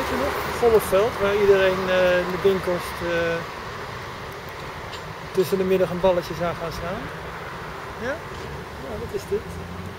weet je nog? Golfveld, waar iedereen in de winkels tussen de middag een balletje zou gaan staan. Ja? Ja, dat is dit.